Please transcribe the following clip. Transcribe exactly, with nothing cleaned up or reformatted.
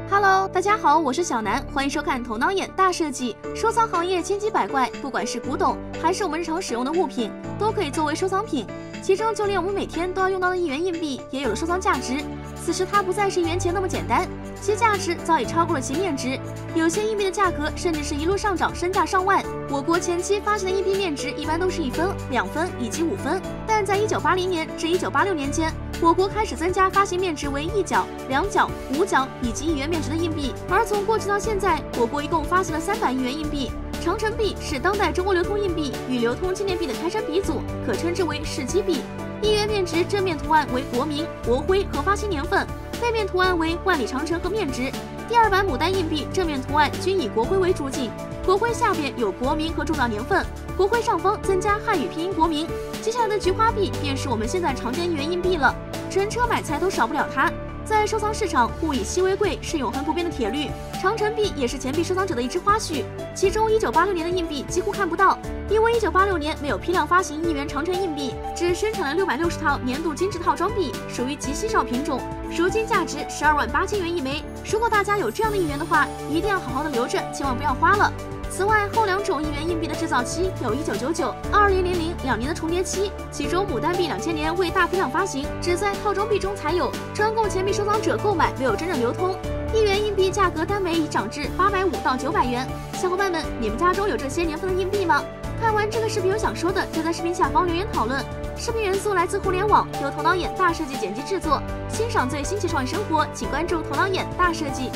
Hello， 大家好，我是小南，欢迎收看头脑眼大设计。收藏行业千奇百怪，不管是古董还是我们日常使用的物品，都可以作为收藏品。其中，就连我们每天都要用到的一元硬币，也有了收藏价值。此时，它不再是一元钱那么简单，其价值早已超过了其面值。有些硬币的价格甚至是一路上涨，身价上万。我国前期发行的硬币面值一般都是一分、两分以及五分，但在一九八零年至一九八六年间，我国开始增加发行面值为一角、两角、五角以及一元面值的硬币。而从过去到现在，我国一共发行了三版一元硬币。长城币是当代中国流通硬币与流通纪念币的开山鼻祖，可称之为世纪币。一元面值正面图案为国名、国徽和发行年份，背面图案为万里长城和面值。第二版牡丹硬币正面图案均以国徽为主景，国徽下边有国名和铸造年份，国徽上方增加汉语拼音国名。接下来的菊花币便是我们现在常见一元硬币了，乘车买菜都少不了它。在收藏市场，物以稀为贵是永恒不变的铁律。长城币也是钱币收藏者的一支花絮，其中一九八六年的硬币几乎看不到，因为一九八六年没有批量发行一元长城硬币，只生产了六百六十套年度精致套装币，属于极稀少品种，如今价值十二万八千元一枚。如果大家有这样的一元的话，一定要好好的留着，千万不要花了。此外，后两种一元硬币的制造期有一九九九、二零零零两年的重叠期，其中牡丹币两千年未大批量发行，只在套装币中才有，专供钱币收藏者购买，没有真正流通。一元硬币价格单枚已涨至八百五到九百元。小伙伴们，你们家中有这些年份的硬币吗？看完这个视频有想说的，就在视频下方留言讨论。视频元素来自互联网，由头脑眼大设计剪辑制作。欣赏最新奇创意生活，请关注头脑眼大设计。